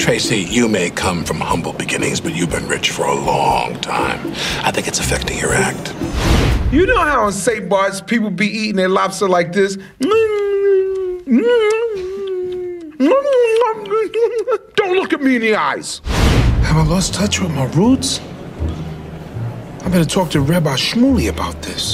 Tracy, you may come from humble beginnings, but you've been rich for a long time. I think it's affecting your act. You know how on St. Bart's people be eating their lobster like this? Don't look at me in the eyes. Have I lost touch with my roots? I better talk to Rabbi Shmuley about this.